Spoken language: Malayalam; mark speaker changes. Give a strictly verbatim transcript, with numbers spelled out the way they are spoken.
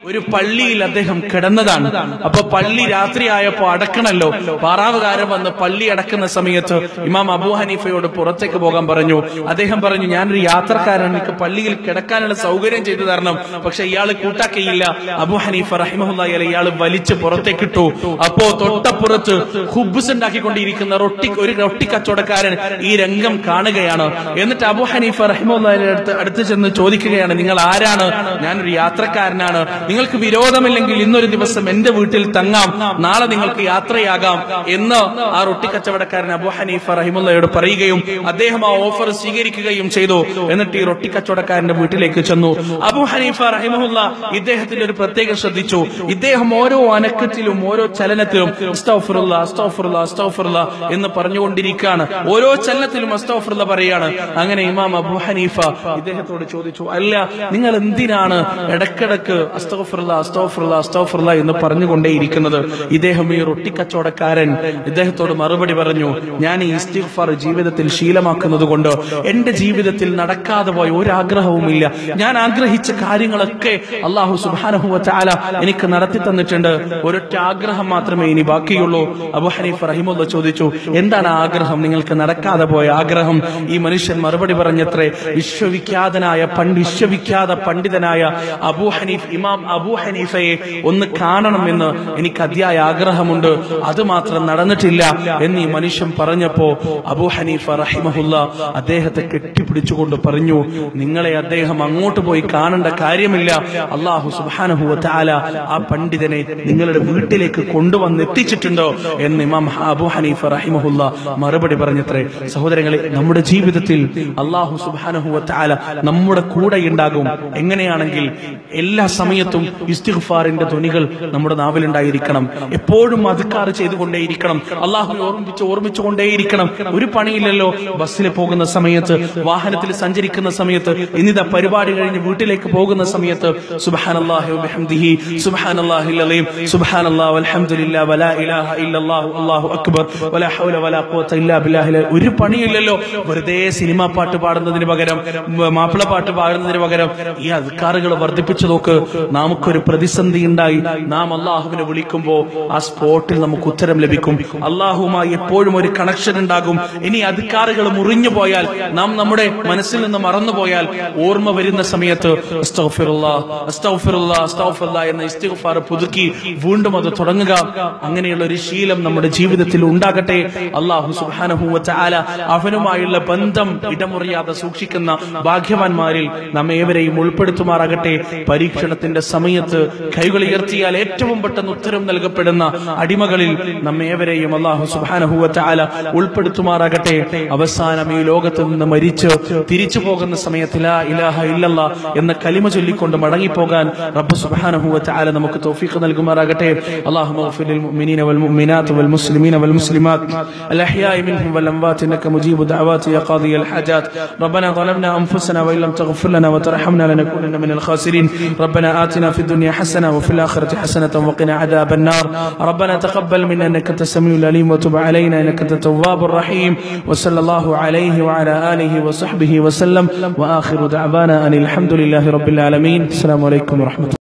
Speaker 1: ഒരു പള്ളിയിൽ അദ്ദേഹം കിടന്നതാണ്. അപ്പൊ പള്ളി രാത്രിയായപ്പോ അടക്കണല്ലോ. പാറാവുകാരൻ വന്ന് പള്ളി അടക്കുന്ന സമയത്ത് ഇമാം അബൂ ഹനീഫയോട് പുറത്തേക്ക് പോകാൻ പറഞ്ഞു. അദ്ദേഹം പറഞ്ഞു, ഞാനൊരു യാത്രക്കാരൻ, എനിക്ക് പള്ളിയിൽ കിടക്കാനുള്ള സൗകര്യം ചെയ്തു തരണം. പക്ഷെ ഇയാള് കൂട്ടാക്കിയില്ല. അബൂ ഹനീഫ റഹിമഹുല്ലാഹി അലൈഹി ഇയാള് വലിച്ച് പുറത്തേക്കിട്ടു. അപ്പോ തൊട്ടപ്പുറത്ത് ഖുബ്സ് ഉണ്ടാക്കിക്കൊണ്ടിരിക്കുന്ന റൊട്ടി ഒരു റൊട്ടി കച്ചവടക്കാരൻ ഈ രംഗം കാണുകയാണ്. എന്നിട്ട് അബൂ ഹനീഫ റഹിമഹുല്ലാഹി അടുത്ത് അടുത്ത് ചെന്ന് ചോദിക്കുകയാണ്, നിങ്ങൾ ആരാണ്? ഞാനൊരു യാത്രക്കാരനാണ്. നിങ്ങൾക്ക് വിരോധമില്ലെങ്കിൽ ഇന്നൊരു ദിവസം എന്റെ വീട്ടിൽ തങ്ങാം, നാളെ നിങ്ങൾക്ക് യാത്രയാകാം എന്ന് ആ റൊട്ടി കച്ചവടക്കാരൻ അബൂ ഹനീഫ റഹിമഹുല്ലാഹയോട് പറയുകയും അദ്ദേഹം ആ ഓഫർ സ്വീകരിക്കുകയും ചെയ്തു. എന്നിട്ട് ഈ റൊട്ടി കച്ചവടക്കാരന്റെ വീട്ടിലേക്ക് ചെന്നു. അബൂ ഹനീഫ റഹിമഹുല്ലാഹ് ഇദ്ദേഹത്തിന്റെ ഒരു പ്രത്യേകം ശ്രദ്ധിച്ചു. ഇദ്ദേഹം ഓരോ അനക്കത്തിലും ഓരോ ചലനത്തിലും അസ്തഗ്ഫിറുല്ലാഹ് അസ്തഗ്ഫിറുല്ലാഹ് അസ്തഗ്ഫിറുല്ലാഹ് എന്ന് പറഞ്ഞുകൊണ്ടിരിക്കുകയാണ്. ഓരോ ചലനത്തിലും അസ്തഗ്ഫിറുല്ലാഹ് പറയാണ്. അങ്ങനെ ഇമാം അബൂ ഹനീഫ ഇദ്ദേഹത്തോട് ചോദിച്ചു, അല്ല, നിങ്ങൾ എന്തിനാണ് ഇടക്കിടക്ക് അസ്തഗ്ഫിറുല്ലാഹ് അസ്തഗ്ഫിറുല്ലാഹ് അസ്തഗ്ഫിറുല്ലാഹ് എന്ന് പറഞ്ഞുകൊണ്ടേയിരിക്കുന്നത്? ഇദ്ദേഹം ഈ റൊട്ടി കച്ചവടക്കാരൻ ഇദ്ദേഹത്തോട് മറുപടി പറഞ്ഞു, ഞാൻ ഈ ഇസ്തിഗ്ഫാർ ജീവിതത്തിൽ ശീലമാക്കുന്നത് കൊണ്ട് എന്റെ ജീവിതത്തിൽ നടക്കാതെ പോയ ഒരാഗ്രഹവുമില്ല. ഞാൻ ആഗ്രഹിച്ച കാര്യങ്ങളൊക്കെ അല്ലാഹു സുബ്ഹാനഹു വ തആല എനിക്ക് നടത്തി തന്നിട്ടുണ്ട്. ഒരൊറ്റ ആഗ്രഹം മാത്രമേ ഇനി ബാക്കിയുള്ളൂ. അബൂ ഹനീഫ റഹിമഹുല്ലാഹ് ചോദിച്ചു, എന്താണ് ആഗ്രഹം, നിങ്ങൾക്ക് നടക്കാതെ പോയ ആഗ്രഹം? ഈ മനുഷ്യൻ മറുപടി പറഞ്ഞത്രേ, വിശ്വവിഖ്യാതനായ പണ്ഡിത വിശ്വവിഖ്യാത പണ്ഡിതനായ അബൂ ഹനീഫ് ഇമാം അബൂ ഹനീഫയെ ഒന്ന് കാണണമെന്ന് എനിക്ക് അതിയായ ആഗ്രഹമുണ്ട്, അത് മാത്രം നടന്നിട്ടില്ല എന്ന് ഈ മനുഷ്യൻ പറഞ്ഞപ്പോ അബൂ ഹനീഫ റഹിമഹുല്ലാഹ് അദ്ദേഹത്തെ കെട്ടിപ്പിടിച്ചുകൊണ്ട് പറഞ്ഞു, നിങ്ങളെ അദ്ദേഹം അങ്ങോട്ട് പോയി കാണേണ്ട കാര്യമില്ല. അല്ലാഹു സുബ്ഹാനഹു വ തആല ആ പണ്ഡിതനെ നിങ്ങളുടെ വീട്ടിലേക്ക് കൊണ്ടുവന്നെത്തിച്ചിട്ടുണ്ടോ എന്ന് ഇമാം അബൂ ഹനീഫ റഹിമഹുല്ലാഹ് മറുപടി പറഞ്ഞത്രേ. സഹോദരങ്ങളെ, നമ്മുടെ ജീവിതത്തിൽ അല്ലാഹു സുബ്ഹാനഹു വ തആല നമ്മുടെ കൂടെ ഉണ്ടാകും. എങ്ങനെയാണെങ്കിൽ എല്ലാ സമയത്തും ഇസ്തിഗ്ഫാറിന്റെ ധ്വനികൾ നമ്മുടെ നാവിലുണ്ടായിരിക്കണം. എപ്പോഴും അദ്കാർ ചെയ്തുകൊണ്ടേയിരിക്കണം. അല്ലാഹുവിനെ ഓർമ്മിച്ച് ഓർമ്മിച്ചുകൊണ്ടേയിരിക്കണം. ഒരു പണിയില്ലല്ലോ. ബസ്സിൽ പോകുന്ന സമയത്ത്, വാഹനത്തിൽ സഞ്ചരിക്കുന്ന സമയത്ത്, ഇന്നിതാ പരിപാടി കഴിഞ്ഞ് വീട്ടിലേക്ക് പോകുന്ന സമയത്ത് സുബ്ഹാനല്ലാഹി വബിഹംദിഹി സുബ്ഹാനല്ലാഹിൽ അലീം സുബ്ഹാനല്ലാഹി വൽഹംദുലില്ലാഹി വലാ ഇലാഹ ഇല്ലല്ലാഹു അല്ലാഹു അക്ബർ വലാ ഹൗല വലാ ഖുവത ഇല്ലാ ബില്ലാഹിൽ. ഒരു പണിയില്ലല്ലോ. വെറുതെ സിനിമാ പാട്ട് പാടുന്നതിന് പകരം, മാപ്പിള പാട്ട് പാടുന്നതിന് പകരം ഈ അദ്കാറുകൾ വർദ്ധിപ്പിച്ചു നോക്ക്. നമുക്കൊരു പ്രതിസന്ധി ഉണ്ടായി നാം അള്ളാഹുവിനെ വിളിക്കുമ്പോ ആ സ്പോട്ടിൽ നമുക്ക് ഉത്തരം ലഭിക്കും. അള്ളാഹുമായി എപ്പോഴും ഒരു കണക്ഷൻ ഉണ്ടാകും. ഇനി അദ്കാറുകൾ മുറിഞ്ഞു പോയാൽ, നാം നമ്മുടെ മനസ്സിൽ നിന്ന് മറന്നുപോയാൽ, ഓർമ്മ വരുന്ന സമയത്ത് അസ്തഗ്ഫിറുല്ലാഹ് അസ്തഗ്ഫിറുല്ലാഹ് അസ്തഗ്ഫിറുല്ലാഹ് എന്ന ഇസ്തിഗ്ഫാർ പുതുക്കി വീണ്ടും അത് തുടങ്ങുക. അങ്ങനെയുള്ള ഒരു ശീലം നമ്മുടെ ജീവിതത്തിൽ ഉണ്ടാകട്ടെ. അല്ലാഹു സുബ്ഹാനഹു വ തആല അവനുമായുള്ള ബന്ധം ഇടമുറിയാതെ സൂക്ഷിക്കുന്ന ഭാഗ്യവാന്മാരിൽ നമ്മെ ഏവരെയും ഉൾപ്പെടുത്തുമാറാകട്ടെ. പരീക്ഷണത്തിന്റെ സമയത്ത് കൈകൾ ഉയർത്തിയാൽ ഏറ്റവും പെട്ടെന്ന് ഉത്തരം നൽകപ്പെടുന്ന അടിമകളിൽ നമ്മേവരെയും അല്ലാഹു സുബ്ഹാനഹു വ തആല ഉൾപ്പെടുത്തുമാറാകട്ടെ. അവസാനം ഈ ലോകത്ത് നിന്ന് മരിച്ച് തിരിച്ചു പോകുന്ന സമയത്ത് ലാ ഇലാഹ ഇല്ലല്ലാഹ് എന്ന കലിമ ചൊല്ലിക്കൊണ്ട് മടങ്ങിപ്പോകാൻ റബ്ബ് സുബ്ഹാനഹു വ തആല നമുക്ക് തൗഫീഖ് നൽകുമാറാകട്ടെ. അല്ലാഹുമ്മ ഗ്ഫിർ ലിൽ മുഅ്മിനീന വൽ മുഅ്മിനാത്ത് വൽ മുസ്ലിമീന വൽ മുസ്ലിമാത്ത് അൽ അഹ്യാഇ മിൻഹും വൽ അംവാത് ഇന്നക മുജീബു ദഅവാതി യാ ഖാദിയൽ ഹാജാത്ത്. റബ്ബനാ ളലംനാ അൻഫുസനാ വ ഇല്ലം തഗ്ഫിർ ലനാ വ തർഹംനാ ലനകൂനന്ന മിനൽ ഖാസിരീൻ. ربنا آتنا في الدنيا حسنة وفي الآخرة حسنة وقنا عذاب النار. ربنا تقبل منا إنك أنت السميع العليم وتب علينا إنك أنت التواب الرحيم. وصلى الله عليه وعلى آله وصحبه وسلم. وآخر دعوانا أن الحمد لله رب العالمين. السلام عليكم ورحمة الله.